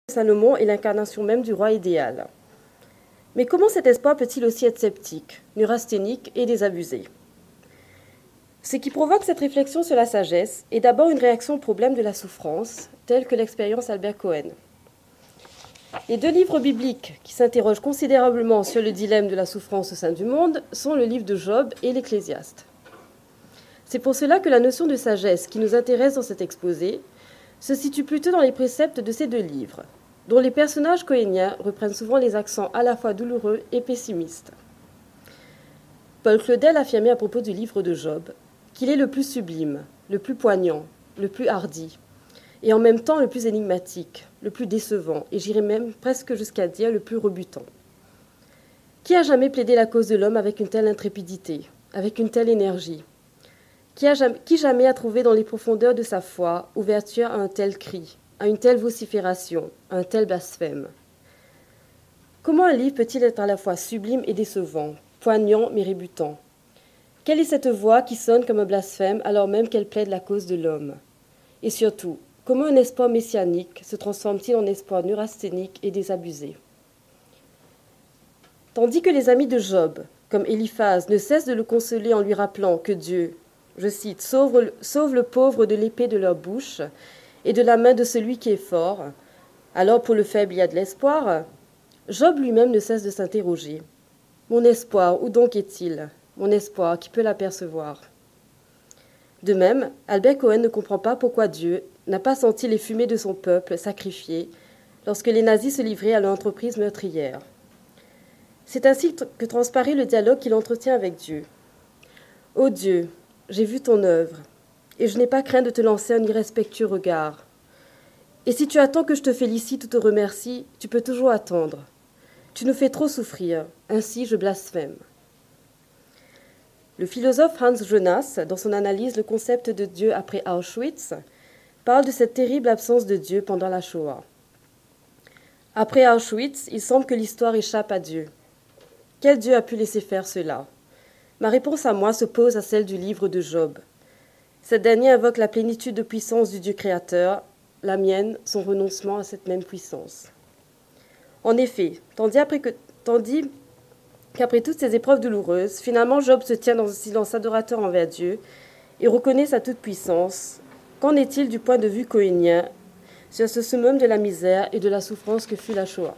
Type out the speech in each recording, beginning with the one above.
Salomon est l'incarnation même du roi idéal. Mais comment cet espoir peut-il aussi être sceptique, neurasthénique et désabusé? Ce qui provoque cette réflexion sur la sagesse est d'abord une réaction au problème de la souffrance, telle que l'expérience Albert Cohen. Les deux livres bibliques qui s'interrogent considérablement sur le dilemme de la souffrance au sein du monde sont le livre de Job et l'Ecclésiaste. C'est pour cela que la notion de sagesse qui nous intéresse dans cet exposé se situe plutôt dans les préceptes de ces deux livres, dont les personnages cohéniens reprennent souvent les accents à la fois douloureux et pessimistes. Paul Claudel affirmait à propos du livre de Job qu'il est le plus sublime, le plus poignant, le plus hardi, et en même temps le plus énigmatique, le plus décevant, et j'irais même presque jusqu'à dire le plus rebutant. Qui a jamais plaidé la cause de l'homme avec une telle intrépidité, avec une telle énergie? Qui jamais a trouvé dans les profondeurs de sa foi ouverture à un tel cri, à une telle vocifération, à un tel blasphème? Comment un livre peut-il être à la fois sublime et décevant, poignant mais rebutant? Quelle est cette voix qui sonne comme un blasphème alors même qu'elle plaide la cause de l'homme? Et surtout, comment un espoir messianique se transforme-t-il en espoir neurasthénique et désabusé? Tandis que les amis de Job, comme Éliphaz, ne cessent de le consoler en lui rappelant que Dieu, je cite, sauve le pauvre de l'épée de leur bouche et de la main de celui qui est fort, alors pour le faible il y a de l'espoir, Job lui-même ne cesse de s'interroger. Mon espoir, où donc est-il? Mon espoir, qui peut l'apercevoir? De même, Albert Cohen ne comprend pas pourquoi Dieu n'a pas senti les fumées de son peuple sacrifié lorsque les nazis se livraient à leur entreprise meurtrière. C'est ainsi que transparaît le dialogue qu'il entretient avec Dieu. Ô Dieu, j'ai vu ton œuvre, et je n'ai pas craint de te lancer un irrespectueux regard. Et si tu attends que je te félicite ou te remercie, tu peux toujours attendre. Tu nous fais trop souffrir, ainsi je blasphème. Le philosophe Hans Jonas, dans son analyse Le concept de Dieu après Auschwitz, parle de cette terrible absence de Dieu pendant la Shoah. Après Auschwitz, il semble que l'histoire échappe à Dieu. Quel Dieu a pu laisser faire cela? Ma réponse à moi s'oppose à celle du livre de Job. Cette dernière invoque la plénitude de puissance du Dieu créateur, la mienne, son renoncement à cette même puissance. En effet, tandis qu'après toutes ces épreuves douloureuses, finalement Job se tient dans un silence adorateur envers Dieu et reconnaît sa toute-puissance. Qu'en est-il du point de vue cohénien sur ce summum de la misère et de la souffrance que fut la Shoah?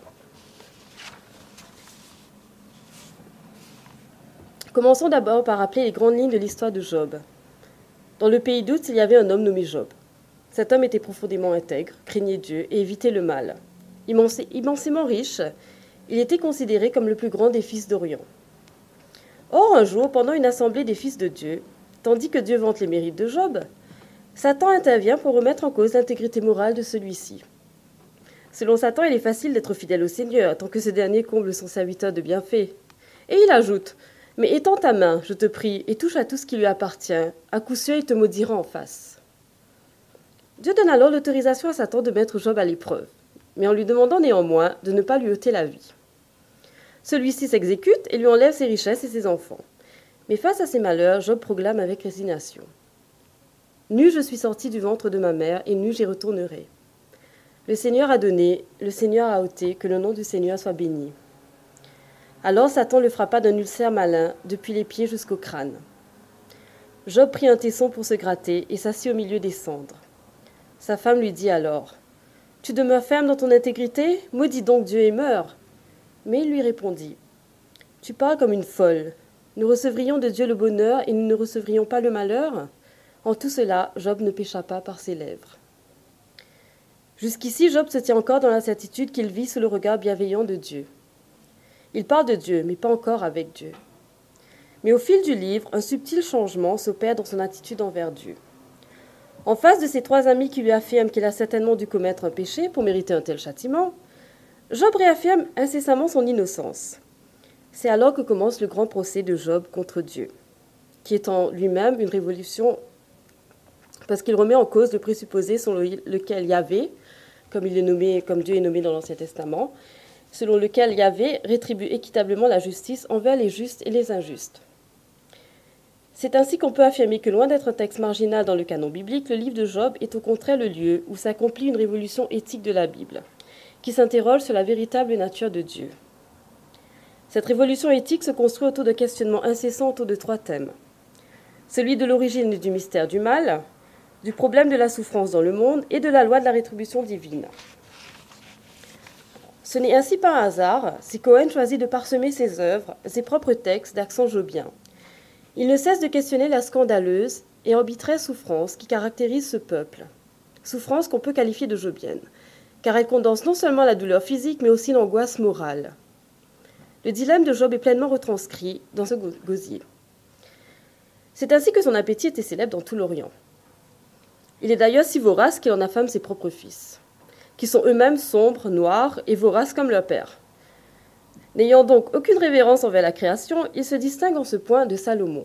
Commençons d'abord par rappeler les grandes lignes de l'histoire de Job. Dans le pays d'Ouz, il y avait un homme nommé Job. Cet homme était profondément intègre, craignait Dieu et évitait le mal. Immensément riche, il était considéré comme le plus grand des fils d'Orient. Or, un jour, pendant une assemblée des fils de Dieu, tandis que Dieu vante les mérites de Job, Satan intervient pour remettre en cause l'intégrité morale de celui-ci. Selon Satan, il est facile d'être fidèle au Seigneur, tant que ce dernier comble son serviteur de bienfaits. Et il ajoute « Mais étends ta main, je te prie, et touche à tout ce qui lui appartient. À coup sûr, il te maudira en face. » Dieu donne alors l'autorisation à Satan de mettre Job à l'épreuve, mais en lui demandant néanmoins de ne pas lui ôter la vie. Celui-ci s'exécute et lui enlève ses richesses et ses enfants. Mais face à ses malheurs, Job proclame avec résignation. « Nu je suis sorti du ventre de ma mère, et nu j'y retournerai. Le Seigneur a donné, le Seigneur a ôté, que le nom du Seigneur soit béni. » Alors Satan le frappa d'un ulcère malin, depuis les pieds jusqu'au crâne. Job prit un tesson pour se gratter et s'assit au milieu des cendres. Sa femme lui dit alors « Tu demeures ferme dans ton intégrité? Maudis donc Dieu et meurs !» Mais il lui répondit « Tu parles comme une folle. Nous recevrions de Dieu le bonheur et nous ne recevrions pas le malheur ?» En tout cela, Job ne pécha pas par ses lèvres. Jusqu'ici, Job se tient encore dans l'incertitude qu'il vit sous le regard bienveillant de Dieu. Il parle de Dieu, mais pas encore avec Dieu. Mais au fil du livre, un subtil changement s'opère dans son attitude envers Dieu. En face de ses trois amis qui lui affirment qu'il a certainement dû commettre un péché pour mériter un tel châtiment, Job réaffirme incessamment son innocence. C'est alors que commence le grand procès de Job contre Dieu, qui est en lui-même une révolution parce qu'il remet en cause le présupposé selon lequel Yahvé, comme Dieu est nommé dans l'Ancien Testament, selon lequel Yahvé rétribue équitablement la justice envers les justes et les injustes. C'est ainsi qu'on peut affirmer que loin d'être un texte marginal dans le canon biblique, le livre de Job est au contraire le lieu où s'accomplit une révolution éthique de la Bible, qui s'interroge sur la véritable nature de Dieu. Cette révolution éthique se construit autour de questionnements incessants autour de 3 thèmes. Celui de l'origine du mystère du mal, du problème de la souffrance dans le monde et de la loi de la rétribution divine. Ce n'est ainsi pas un hasard si Cohen choisit de parsemer ses œuvres, ses propres textes d'accents jobiens. Il ne cesse de questionner la scandaleuse et arbitraire souffrance qui caractérise ce peuple. Souffrance qu'on peut qualifier de jobienne, car elle condense non seulement la douleur physique, mais aussi l'angoisse morale. Le dilemme de Job est pleinement retranscrit dans ce gosier. C'est ainsi que son appétit était célèbre dans tout l'Orient. Il est d'ailleurs si vorace qu'il en affame ses propres fils, qui sont eux-mêmes sombres, noirs et voraces comme leur père. N'ayant donc aucune révérence envers la création, il se distingue en ce point de Salomon.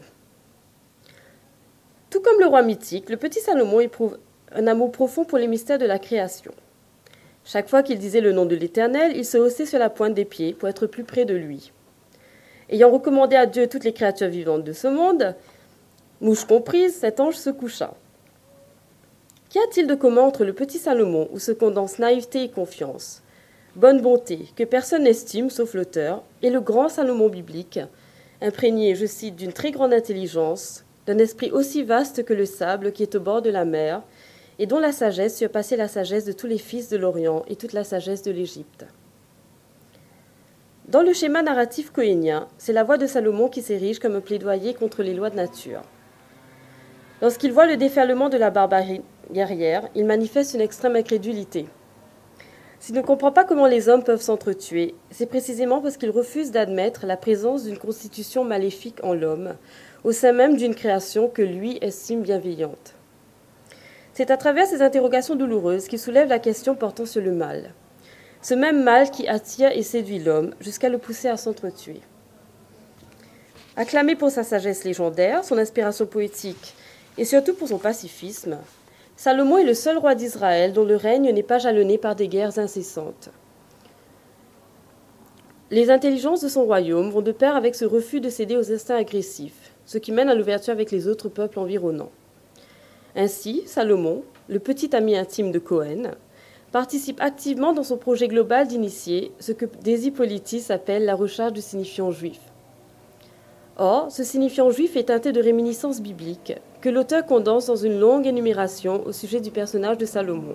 Tout comme le roi mythique, le petit Salomon éprouve un amour profond pour les mystères de la création. Chaque fois qu'il disait le nom de l'Éternel, il se haussait sur la pointe des pieds pour être plus près de lui. Ayant recommandé à Dieu toutes les créatures vivantes de ce monde, mouche comprise, cet ange se coucha. Qu'y a-t-il de commun entre le petit Salomon, où se condensent naïveté et confiance, bonne bonté, que personne n'estime sauf l'auteur, et le grand Salomon biblique, imprégné, je cite, d'une très grande intelligence, d'un esprit aussi vaste que le sable qui est au bord de la mer, et dont la sagesse surpassait la sagesse de tous les fils de l'Orient et toute la sagesse de l'Égypte. Dans le schéma narratif cohénien, c'est la voix de Salomon qui s'érige comme un plaidoyer contre les lois de nature. Lorsqu'il voit le déferlement de la barbarie guerrière, il manifeste une extrême incrédulité. S'il ne comprend pas comment les hommes peuvent s'entretuer, c'est précisément parce qu'il refuse d'admettre la présence d'une constitution maléfique en l'homme, au sein même d'une création que lui estime bienveillante. C'est à travers ces interrogations douloureuses qu'il soulève la question portant sur le mal. Ce même mal qui attire et séduit l'homme jusqu'à le pousser à s'entretuer. Acclamé pour sa sagesse légendaire, son inspiration poétique et surtout pour son pacifisme, Salomon est le seul roi d'Israël dont le règne n'est pas jalonné par des guerres incessantes. Les intelligences de son royaume vont de pair avec ce refus de céder aux instincts agressifs, ce qui mène à l'ouverture avec les autres peuples environnants. Ainsi, Salomon, le petit ami intime de Cohen, participe activement dans son projet global d'initier ce que Daisy Politis appelle la recherche du signifiant juif. Or, ce signifiant juif est teinté de réminiscences bibliques que l'auteur condense dans une longue énumération au sujet du personnage de Salomon.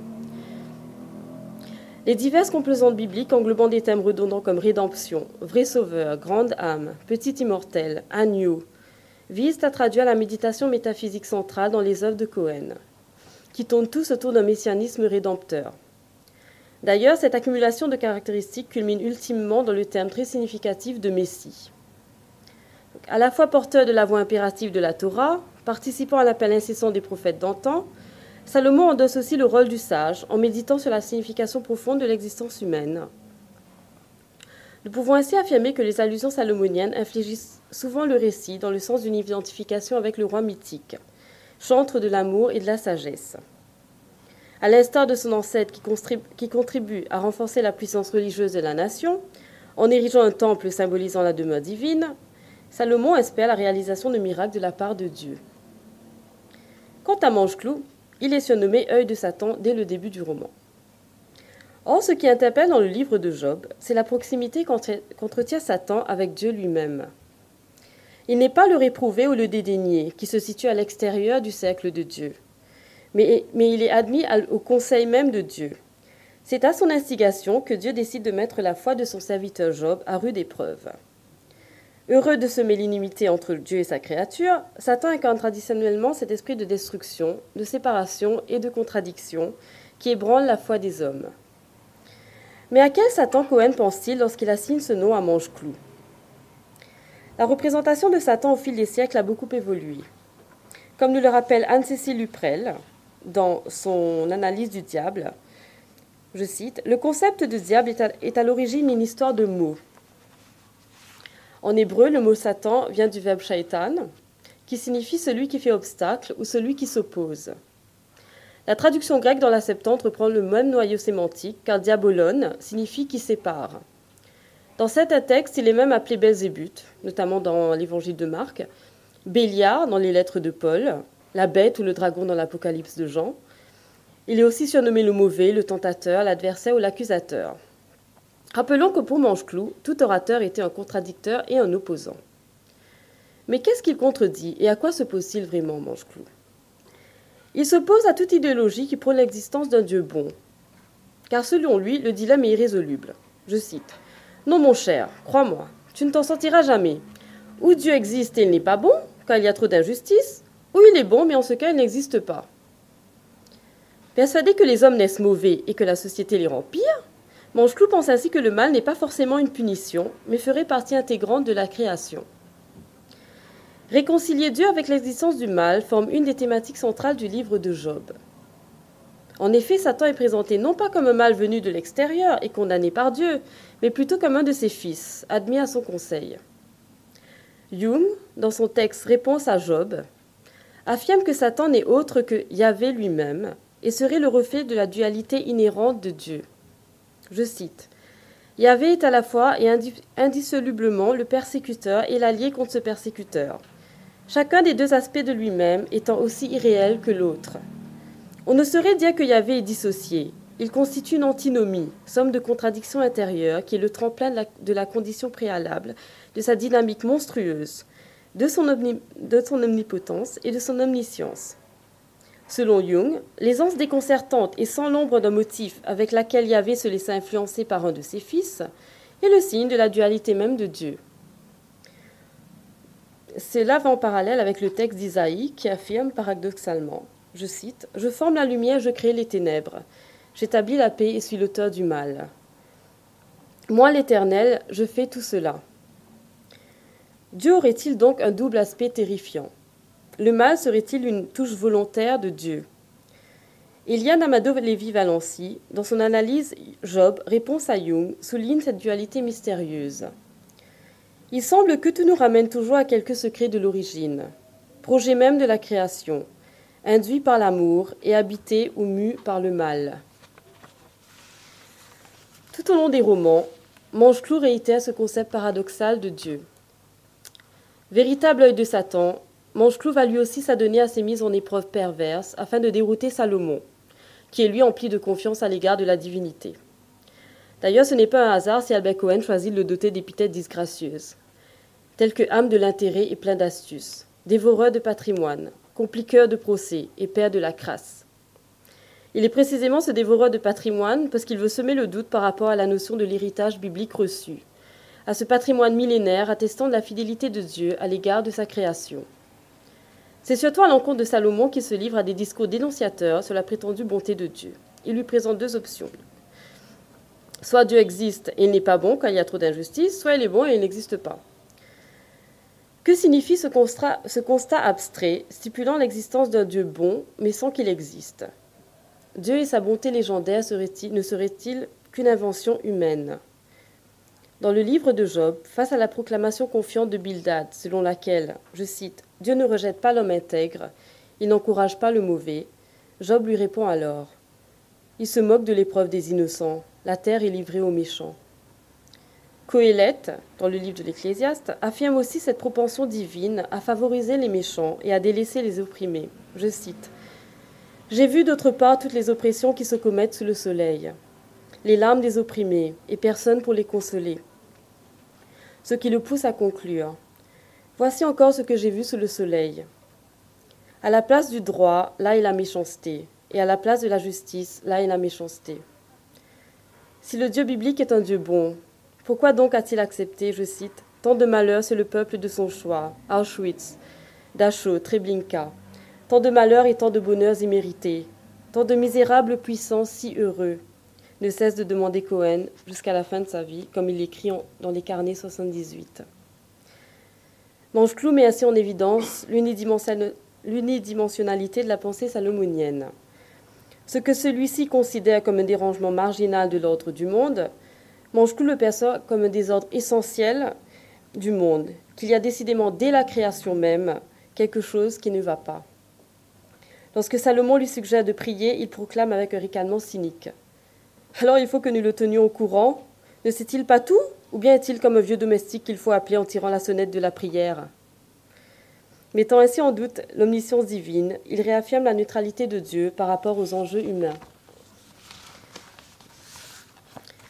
Les diverses composantes bibliques englobant des thèmes redondants comme rédemption, vrai sauveur, grande âme, petit immortel, agneau, visent à traduire la méditation métaphysique centrale dans les œuvres de Cohen, qui tournent tous autour d'un messianisme rédempteur. D'ailleurs, cette accumulation de caractéristiques culmine ultimement dans le terme très significatif de Messie. À la fois porteur de la voix impérative de la Torah, participant à l'appel incessant des prophètes d'antan, Salomon endosse aussi le rôle du sage en méditant sur la signification profonde de l'existence humaine. Nous pouvons ainsi affirmer que les allusions salomoniennes infligissent souvent le récit dans le sens d'une identification avec le roi mythique, chantre de l'amour et de la sagesse. À l'instar de son ancêtre qui contribue à renforcer la puissance religieuse de la nation, en érigeant un temple symbolisant la demeure divine, Salomon espère la réalisation de miracles de la part de Dieu. Quant à Mange-Clou, il est surnommé œil de Satan dès le début du roman. Or, ce qui interpelle dans le livre de Job, c'est la proximité qu'entretient Satan avec Dieu lui-même. Il n'est pas le réprouvé ou le dédaigné qui se situe à l'extérieur du cercle de Dieu, mais il est admis au conseil même de Dieu. C'est à son instigation que Dieu décide de mettre la foi de son serviteur Job à rude épreuve. Heureux de semer l'inimité entre Dieu et sa créature, Satan incarne traditionnellement cet esprit de destruction, de séparation et de contradiction qui ébranle la foi des hommes. Mais à quel Satan Cohen pense-t-il lorsqu'il assigne ce nom à Mange-Clou ? La représentation de Satan au fil des siècles a beaucoup évolué. Comme nous le rappelle Anne-Cécile Luprel dans son analyse du diable, je cite, « Le concept de diable est à l'origine une histoire de mots. En hébreu, le mot Satan vient du verbe shaitan, qui signifie celui qui fait obstacle ou celui qui s'oppose. La traduction grecque dans la Septante reprend le même noyau sémantique, car diabolon signifie qui sépare. Dans certains textes, il est même appelé Belzébuth, notamment dans l'évangile de Marc, Béliard dans les lettres de Paul, la bête ou le dragon dans l'Apocalypse de Jean. Il est aussi surnommé le mauvais, le tentateur, l'adversaire ou l'accusateur. Rappelons que pour Mancheclou, tout orateur était un contradicteur et un opposant. Mais qu'est-ce qu'il contredit et à quoi s'oppose-t-il vraiment, Mancheclou? Il s'oppose à toute idéologie qui prône l'existence d'un Dieu bon. Car selon lui, le dilemme est irrésoluble. Je cite. « Non, mon cher, crois-moi, tu ne t'en sortiras jamais. Ou Dieu existe et il n'est pas bon, car il y a trop d'injustice, ou il est bon, mais en ce cas, il n'existe pas. » Persuadé que les hommes naissent mauvais et que la société les rend pires, Mancheclou pense ainsi que le mal n'est pas forcément une punition, mais ferait partie intégrante de la création. Réconcilier Dieu avec l'existence du mal forme une des thématiques centrales du livre de Job. En effet, Satan est présenté non pas comme un mal venu de l'extérieur et condamné par Dieu, mais plutôt comme un de ses fils, admis à son conseil. Jung, dans son texte Réponse à Job, affirme que Satan n'est autre que Yahvé lui-même et serait le reflet de la dualité inhérente de Dieu. Je cite. « Yahvé est à la fois et indissolublement le persécuteur et l'allié contre ce persécuteur, chacun des deux aspects de lui-même étant aussi irréel que l'autre. On ne saurait dire que Yahvé est dissocié. Il constitue une antinomie, somme de contradictions intérieures qui est le tremplin de la condition préalable, de sa dynamique monstrueuse, de son omnipotence et de son omniscience. Selon Jung, l'aisance déconcertante et sans l'ombre d'un motif avec laquelle Yahvé se laissa influencer par un de ses fils est le signe de la dualité même de Dieu. Cela va en parallèle avec le texte d'Isaïe qui affirme paradoxalement, je cite, « Je forme la lumière, je crée les ténèbres. J'établis la paix et suis l'auteur du mal. Moi, l'Éternel, je fais tout cela. » Dieu aurait-il donc un double aspect terrifiant? Le mal serait-il une touche volontaire de Dieu? Eliane Amado-Lévy-Valency, dans son analyse Job, Réponse à Jung, souligne cette dualité mystérieuse. Il semble que tout nous ramène toujours à quelques secrets de l'origine, projet même de la création, induit par l'amour et habité ou mu par le mal. Tout au long des romans, Mancheclou réitère ce concept paradoxal de Dieu. Véritable œil de Satan, Mancheclou va lui aussi s'adonner à ses mises en épreuve perverses afin de dérouter Salomon, qui est lui empli de confiance à l'égard de la divinité. D'ailleurs, ce n'est pas un hasard si Albert Cohen choisit de le doter d'épithètes disgracieuses, telles que âme de l'intérêt et plein d'astuces, dévoreur de patrimoine, compliqueur de procès et père de la crasse. Il est précisément ce dévoreur de patrimoine parce qu'il veut semer le doute par rapport à la notion de l'héritage biblique reçu, à ce patrimoine millénaire attestant de la fidélité de Dieu à l'égard de sa création. C'est surtout à l'encontre de Salomon qu'il se livre à des discours dénonciateurs sur la prétendue bonté de Dieu. Il lui présente deux options. Soit Dieu existe et il n'est pas bon quand il y a trop d'injustice, soit il est bon et il n'existe pas. Que signifie ce constat abstrait, stipulant l'existence d'un Dieu bon, mais sans qu'il existe? Dieu et sa bonté légendaire ne seraient-ils qu'une invention humaine? Dans le livre de Job, face à la proclamation confiante de Bildad, selon laquelle, je cite, « Dieu ne rejette pas l'homme intègre, il n'encourage pas le mauvais », Job lui répond alors, « Il se moque de l'épreuve des innocents, la terre est livrée aux méchants. » Coëlette, dans le livre de l'Ecclésiaste, affirme aussi cette propension divine à favoriser les méchants et à délaisser les opprimés. Je cite, « J'ai vu d'autre part toutes les oppressions qui se commettent sous le soleil, les larmes des opprimés, et personne pour les consoler. Ce qui le pousse à conclure. Voici encore ce que j'ai vu sous le soleil. À la place du droit, là est la méchanceté, et à la place de la justice, là est la méchanceté. Si le Dieu biblique est un Dieu bon, pourquoi donc a-t-il accepté, je cite, tant de malheurs sur le peuple de son choix, Auschwitz, Dachau, Treblinka, tant de malheurs et tant de bonheurs immérités, tant de misérables puissants si heureux, ne cesse de demander Cohen jusqu'à la fin de sa vie, comme il l'écrit dans les carnets 78. Mancheclou met ainsi en évidence l'unidimensionnalité de la pensée salomonienne. Ce que celui-ci considère comme un dérangement marginal de l'ordre du monde, Mancheclou le perçoit comme un désordre essentiel du monde, qu'il y a décidément dès la création même quelque chose qui ne va pas. Lorsque Salomon lui suggère de prier, il proclame avec un ricanement cynique. Alors il faut que nous le tenions au courant. Ne sait-il pas tout? Ou bien est-il comme un vieux domestique qu'il faut appeler en tirant la sonnette de la prière? Mettant ainsi en doute l'omniscience divine, il réaffirme la neutralité de Dieu par rapport aux enjeux humains.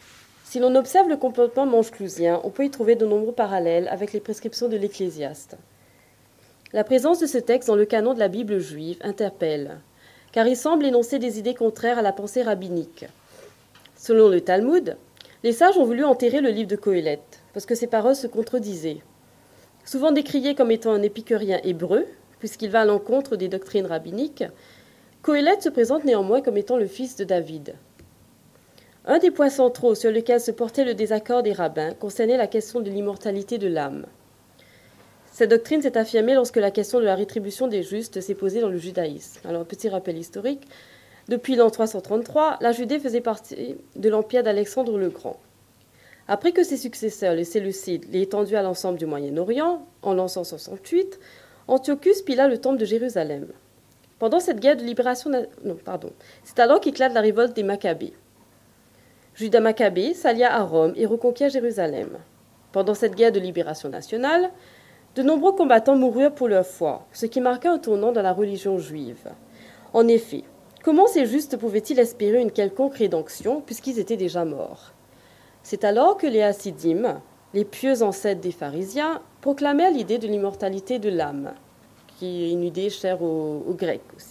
Si l'on observe le comportement mange-clousien, on peut y trouver de nombreux parallèles avec les prescriptions de l'Ecclésiaste. La présence de ce texte dans le canon de la Bible juive interpelle, car il semble énoncer des idées contraires à la pensée rabbinique. Selon le Talmud, les sages ont voulu enterrer le livre de Qoéleth, parce que ses paroles se contredisaient. Souvent décrié comme étant un épicurien hébreu, puisqu'il va à l'encontre des doctrines rabbiniques, Qoéleth se présente néanmoins comme étant le fils de David. Un des points centraux sur lesquels se portait le désaccord des rabbins concernait la question de l'immortalité de l'âme. Cette doctrine s'est affirmée lorsque la question de la rétribution des justes s'est posée dans le judaïsme. Alors, un petit rappel historique. Depuis l'an 333, la Judée faisait partie de l'empire d'Alexandre le Grand. Après que ses successeurs, les Séleucides, l'aient étendu à l'ensemble du Moyen-Orient, en l'an 168, Antiochus pilla le temple de Jérusalem. Pendant cette guerre de libération... C'est alors qu'éclate la révolte des Maccabées. Judas Maccabée s'allia à Rome et reconquiert Jérusalem. Pendant cette guerre de libération nationale, de nombreux combattants moururent pour leur foi, ce qui marqua un tournant dans la religion juive. En effet, comment ces justes pouvaient-ils espérer une quelconque rédemption puisqu'ils étaient déjà morts? C'est alors que les Hassidim, les pieux ancêtres des pharisiens, proclamèrent l'idée de l'immortalité de l'âme, qui est une idée chère aux Grecs aussi.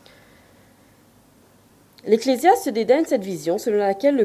L'Ecclésiaste dédaigne cette vision selon laquelle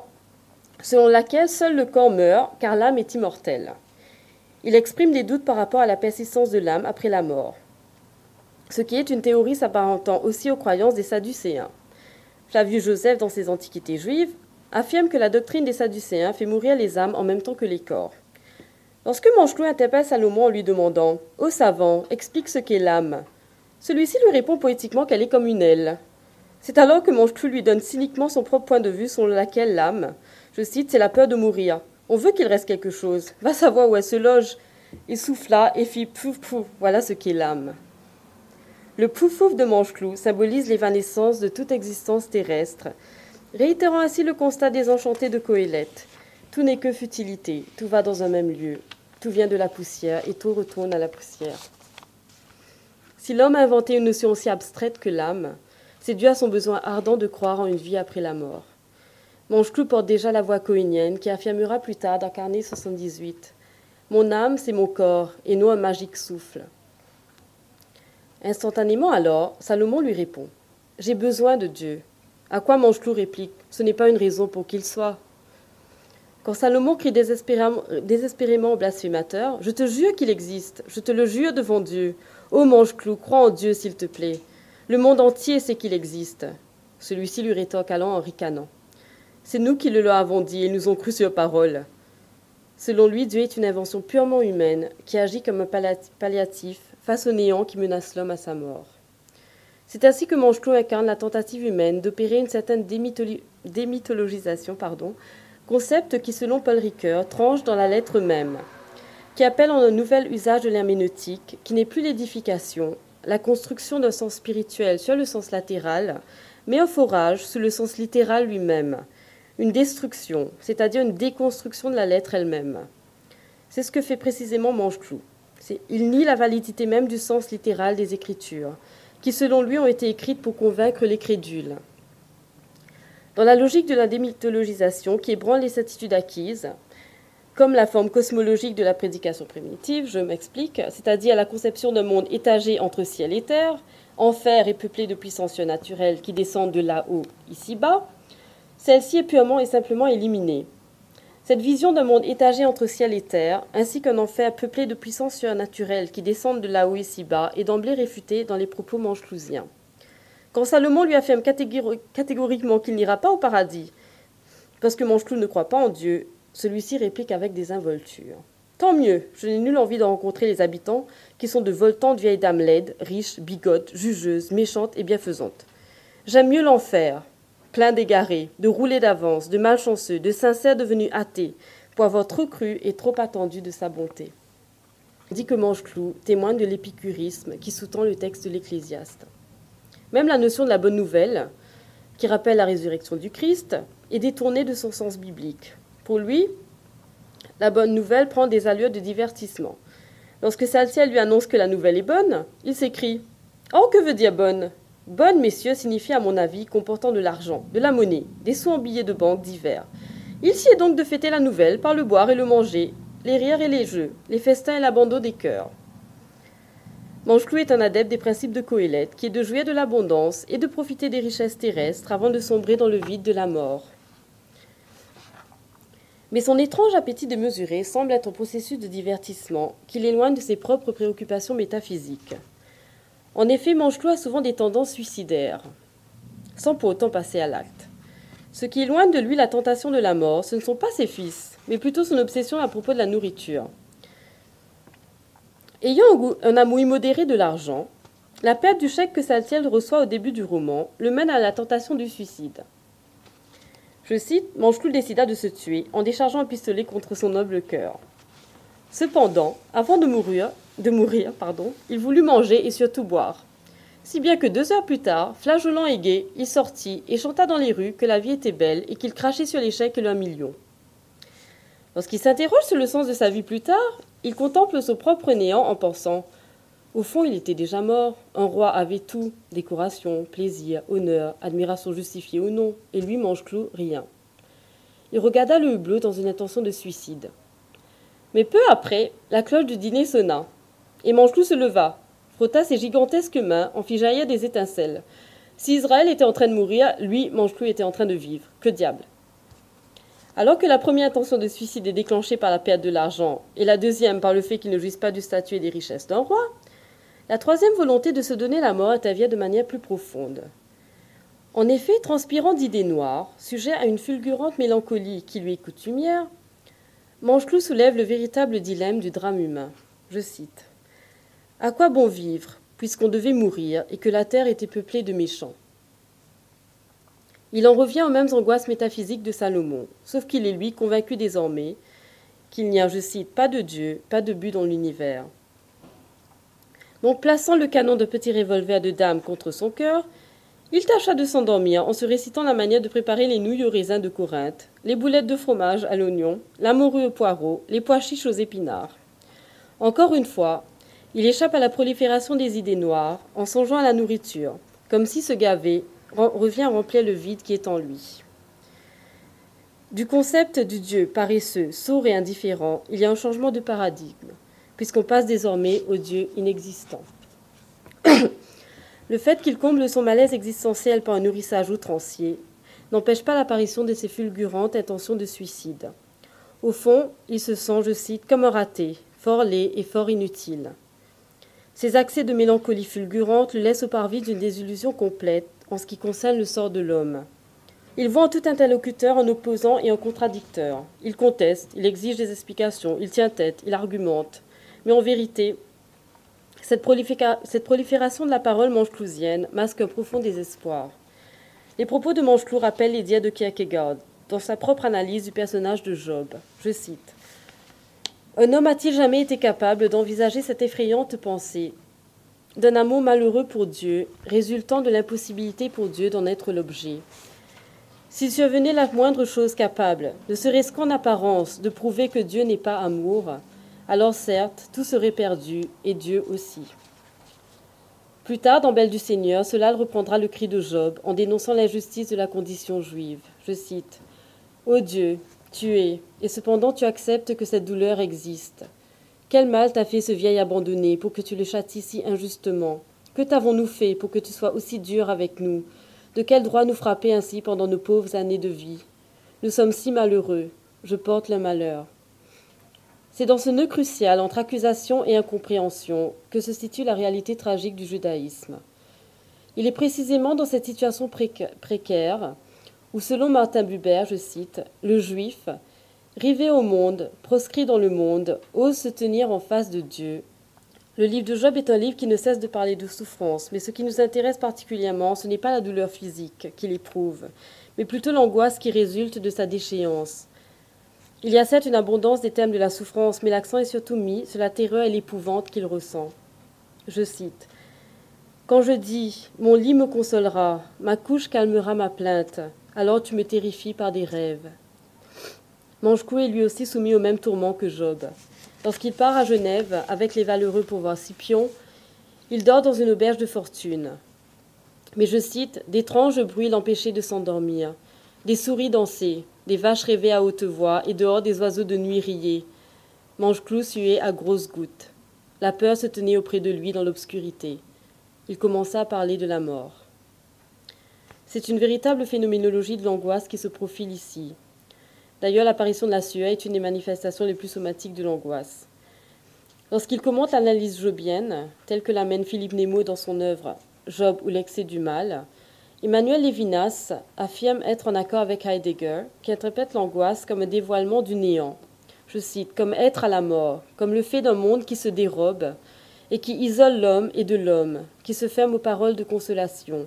seul le corps meurt, car l'âme est immortelle. Il exprime des doutes par rapport à la persistance de l'âme après la mort, ce qui est une théorie s'apparentant aussi aux croyances des Sadducéens. Flavius Joseph, dans ses Antiquités juives, affirme que la doctrine des Sadducéens fait mourir les âmes en même temps que les corps. Lorsque Mancheclou interpelle Salomon en lui demandant « Ô savant, explique ce qu'est l'âme », celui-ci lui répond poétiquement qu'elle est comme une aile. C'est alors que Mancheclou lui donne cyniquement son propre point de vue selon laquelle l'âme, je cite, c'est la peur de mourir. On veut qu'il reste quelque chose. Va savoir où elle se loge. Il souffla et fit pouf pouf. Voilà ce qu'est l'âme. Le pouf pouf de Mancheclou symbolise l'évanescence de toute existence terrestre, réitérant ainsi le constat désenchanté de Qoéleth. Tout n'est que futilité, tout va dans un même lieu, tout vient de la poussière et tout retourne à la poussière. Si l'homme a inventé une notion aussi abstraite que l'âme, c'est dû à son besoin ardent de croire en une vie après la mort. Mancheclou porte déjà la voix cohénienne qui affirmera plus tard dans Carnet 78 « Mon âme, c'est mon corps, et non un magique souffle. » Instantanément alors, Salomon lui répond « J'ai besoin de Dieu. » À quoi Mancheclou réplique « Ce n'est pas une raison pour qu'il soit. » Quand Salomon crie désespérément au blasphémateur « Je te jure qu'il existe, je te le jure devant Dieu. Ô Mancheclou, crois en Dieu s'il te plaît. Le monde entier sait qu'il existe. » Celui-ci lui rétorque alors en ricanant. C'est nous qui le leur avons dit et ils nous ont cru sur parole. Selon lui, Dieu est une invention purement humaine qui agit comme un palliatif face au néant qui menace l'homme à sa mort. C'est ainsi que Mancheclou incarne la tentative humaine d'opérer une certaine démythologisation, concept qui, selon Paul Ricoeur, tranche dans la lettre même, qui appelle en un nouvel usage de l'herméneutique, qui n'est plus l'édification, la construction d'un sens spirituel sur le sens latéral, mais un forage sous le sens littéral lui-même, une destruction, c'est-à-dire une déconstruction de la lettre elle-même. C'est ce que fait précisément Mancheclou. Il nie la validité même du sens littéral des Écritures, qui selon lui ont été écrites pour convaincre les crédules. Dans la logique de la démythologisation qui ébranle les certitudes acquises, comme la forme cosmologique de la prédication primitive, je m'explique, c'est-à-dire la conception d'un monde étagé entre ciel et terre, enfer est peuplé de puissances surnaturelles qui descendent de là-haut, ici-bas, celle-ci est purement et simplement éliminée. Cette vision d'un monde étagé entre ciel et terre, ainsi qu'un enfer peuplé de puissances surnaturelles qui descendent de là-haut ici-bas, est d'emblée réfutée dans les propos mancheclousiens. Quand Salomon lui affirme catégoriquement qu'il n'ira pas au paradis, parce que Mancheclou ne croit pas en Dieu, celui-ci réplique avec des involtures. Tant mieux, je n'ai nulle envie de rencontrer les habitants qui sont de voltantes vieilles dames laides, riches, bigotes, jugeuses, méchantes et bienfaisantes. J'aime mieux l'enfer, plein d'égarés, de roulés d'avance, de malchanceux, de sincères devenus athées, pour avoir trop cru et trop attendu de sa bonté. On dit que Mancheclou témoigne de l'épicurisme qui sous-tend le texte de l'Ecclésiaste. Même la notion de la bonne nouvelle, qui rappelle la résurrection du Christ, est détournée de son sens biblique. Pour lui, la bonne nouvelle prend des allures de divertissement. Lorsque Saltiel lui annonce que la nouvelle est bonne, il s'écrie « Oh, que veut dire bonne ?» Bonne, messieurs, signifie à mon avis comportant de l'argent, de la monnaie, des sous en billets de banque divers, Il sied donc de fêter la nouvelle par le boire et le manger, les rires et les jeux, les festins et l'abandon des cœurs. Mangeclou est un adepte des principes de Coëlette, qui est de jouir de l'abondance et de profiter des richesses terrestres avant de sombrer dans le vide de la mort. Mais son étrange appétit démesuré semble être un processus de divertissement qui l'éloigne de ses propres préoccupations métaphysiques. En effet, Mangeclou a souvent des tendances suicidaires, sans pour autant passer à l'acte. Ce qui éloigne de lui la tentation de la mort, ce ne sont pas ses fils, mais plutôt son obsession à propos de la nourriture. Ayant un amour immodéré de l'argent, la perte du chèque que Saltiel reçoit au début du roman le mène à la tentation du suicide. Je cite, « Mangeclou décida de se tuer en déchargeant un pistolet contre son noble cœur. Cependant, avant de mourir, il voulut manger et surtout boire. Si bien que 2 heures plus tard, flageolant et gai, il sortit et chanta dans les rues que la vie était belle et qu'il crachait sur les chèques et leurs millions. Lorsqu'il s'interroge sur le sens de sa vie plus tard, il contemple son propre néant en pensant « Au fond, il était déjà mort. Un roi avait tout, décoration, plaisir, honneur, admiration justifiée ou non, et lui, Mangeclou, rien. » Il regarda le hublot dans une intention de suicide. Mais peu après, la cloche du dîner sonna, et Mangeclou se leva, frotta ses gigantesques mains, en fit jaillir des étincelles. Si Israël était en train de mourir, lui, Mangeclou, était en train de vivre. Que diable! Alors que la première intention de suicide est déclenchée par la perte de l'argent, et la deuxième par le fait qu'il ne jouisse pas du statut et des richesses d'un roi, la troisième volonté de se donner la mort intervient de manière plus profonde. En effet, transpirant d'idées noires, sujet à une fulgurante mélancolie qui lui est coutumière, Mangeclou soulève le véritable dilemme du drame humain. Je cite. « À quoi bon vivre, puisqu'on devait mourir et que la terre était peuplée de méchants ?» Il en revient aux mêmes angoisses métaphysiques de Salomon, sauf qu'il est, lui, convaincu désormais qu'il n'y a, je cite, « pas de Dieu, pas de but dans l'univers ». Donc, plaçant le canon de petit revolver de dame contre son cœur, il tâcha de s'endormir en se récitant la manière de préparer les nouilles au raisin de Corinthe, les boulettes de fromage à l'oignon, la morue au poireau, les pois chiches aux épinards. Encore une fois, il échappe à la prolifération des idées noires en songeant à la nourriture, comme si se gaver revient à remplir le vide qui est en lui. Du concept du Dieu paresseux, sourd et indifférent, il y a un changement de paradigme, puisqu'on passe désormais au Dieu inexistant. Le fait qu'il comble son malaise existentiel par un nourrissage outrancier n'empêche pas l'apparition de ses fulgurantes intentions de suicide. Au fond, il se sent, je cite, comme un raté, fort laid et fort inutile. Ces accès de mélancolie fulgurante le laissent au parvis d'une désillusion complète en ce qui concerne le sort de l'homme. Il voit en tout interlocuteur un opposant et un contradicteur. Il conteste, il exige des explications, il tient tête, il argumente. Mais en vérité, cette prolifération de la parole mangeclousienne masque un profond désespoir. Les propos de Mangeclou rappellent les dires de Kierkegaard dans sa propre analyse du personnage de Job. Je cite. « Un homme a-t-il jamais été capable d'envisager cette effrayante pensée d'un amour malheureux pour Dieu, résultant de l'impossibilité pour Dieu d'en être l'objet ? S'il survenait la moindre chose capable, ne serait-ce qu'en apparence, de prouver que Dieu n'est pas amour, alors certes, tout serait perdu, et Dieu aussi. » Plus tard, dans Belle du Seigneur, Solal reprendra le cri de Job en dénonçant l'injustice de la condition juive. Je cite. « Ô Dieu, tu es, et cependant tu acceptes que cette douleur existe. Quel mal t'a fait ce vieil abandonné pour que tu le châties si injustement? Que t'avons-nous fait pour que tu sois aussi dur avec nous? De quel droit nous frapper ainsi pendant nos pauvres années de vie? Nous sommes si malheureux. Je porte le malheur. » C'est dans ce nœud crucial entre accusation et incompréhension que se situe la réalité tragique du judaïsme. Il est précisément dans cette situation précaire où, selon Martin Buber, je cite, « le juif, rivé au monde, proscrit dans le monde, ose se tenir en face de Dieu. » Le livre de Job est un livre qui ne cesse de parler de souffrance, mais ce qui nous intéresse particulièrement, ce n'est pas la douleur physique qu'il éprouve, mais plutôt l'angoisse qui résulte de sa déchéance. Il y a certes une abondance des thèmes de la souffrance, mais l'accent est surtout mis sur la terreur et l'épouvante qu'il ressent. Je cite. « Quand je dis « Mon lit me consolera, ma couche calmera ma plainte, alors tu me terrifies par des rêves. » Mangeclou est lui aussi soumis au même tourment que Job. Lorsqu'il part à Genève avec les valeureux pour voir Scipion, il dort dans une auberge de fortune. Mais je cite, « D'étranges bruits l'empêchaient de s'endormir. Des souris dansaient, des vaches rêvaient à haute voix, et dehors des oiseaux de nuit riaient. Manche-Clou suait à grosses gouttes. La peur se tenait auprès de lui dans l'obscurité. Il commença à parler de la mort. C'est une véritable phénoménologie de l'angoisse qui se profile ici. D'ailleurs, l'apparition de la sueur est une des manifestations les plus somatiques de l'angoisse. Lorsqu'il commente l'analyse jobienne, telle que l'amène Philippe Nemo dans son œuvre Job ou l'excès du mal, Emmanuel Levinas affirme être en accord avec Heidegger, qui interprète l'angoisse comme un dévoilement du néant. Je cite, comme être à la mort, comme le fait d'un monde qui se dérobe et qui isole l'homme et de l'homme, qui se ferme aux paroles de consolation.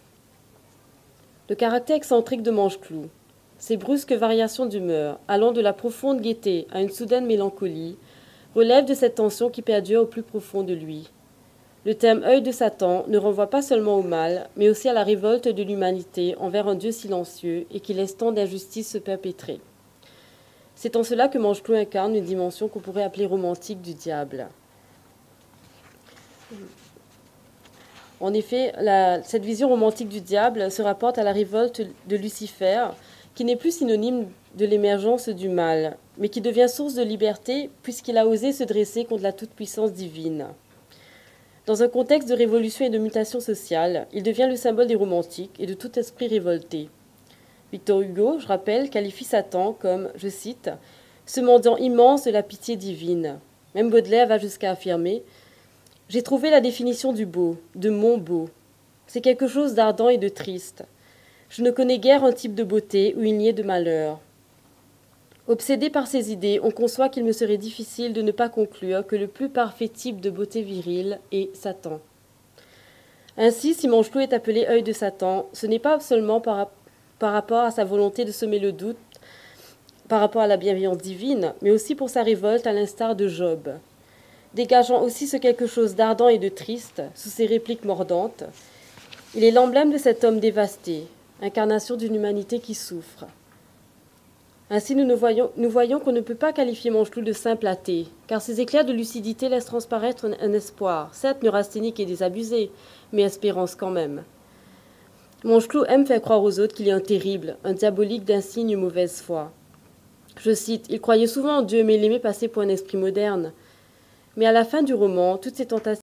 Le caractère excentrique de Manche-Clou, ses brusques variations d'humeur, allant de la profonde gaieté à une soudaine mélancolie, relèvent de cette tension qui perdure au plus profond de lui. Le terme œil de Satan ne renvoie pas seulement au mal, mais aussi à la révolte de l'humanité envers un Dieu silencieux et qui laisse tant d'injustices se perpétrer. C'est en cela que Manche-Clou incarne une dimension qu'on pourrait appeler romantique du diable. En effet, cette vision romantique du diable se rapporte à la révolte de Lucifer, qui n'est plus synonyme de l'émergence du mal, mais qui devient source de liberté puisqu'il a osé se dresser contre la toute-puissance divine. Dans un contexte de révolution et de mutation sociale, il devient le symbole des romantiques et de tout esprit révolté. Victor Hugo, je rappelle, qualifie Satan comme, je cite, « ce mendiant immense de la pitié divine ». Même Baudelaire va jusqu'à affirmer « J'ai trouvé la définition du beau, de mon beau. C'est quelque chose d'ardent et de triste. Je ne connais guère un type de beauté où il n'y ait de malheur. » Obsédé par ces idées, on conçoit qu'il me serait difficile de ne pas conclure que le plus parfait type de beauté virile est Satan. Ainsi, si Manche-Clou est appelé œil de Satan, ce n'est pas seulement par rapport à sa volonté de semer le doute par rapport à la bienveillance divine, mais aussi pour sa révolte à l'instar de Job. Dégageant aussi ce quelque chose d'ardent et de triste, sous ses répliques mordantes, il est l'emblème de cet homme dévasté, incarnation d'une humanité qui souffre. Ainsi, nous voyons qu'on ne peut pas qualifier Manche-Clou de simple athée, car ses éclairs de lucidité laissent transparaître un espoir, certes neurasthénique et désabusé, mais espérance quand même. Manche-Clou aime faire croire aux autres qu'il y a un terrible, un diabolique d'insigne mauvaise foi. Je cite, « Il croyait souvent en Dieu, mais il aimait passer pour un esprit moderne. » Mais à la fin du roman, toutes ces tentations